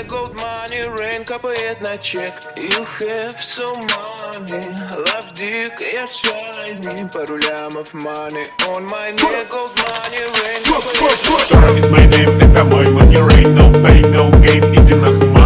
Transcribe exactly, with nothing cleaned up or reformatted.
gold money, rain капает на чек. You have so money, love dick, я shiny. Пару лямов money on my neck, gold money, rain капает на чек. Is my name, это мой money, rain, no pain, no gain, иди нахуй.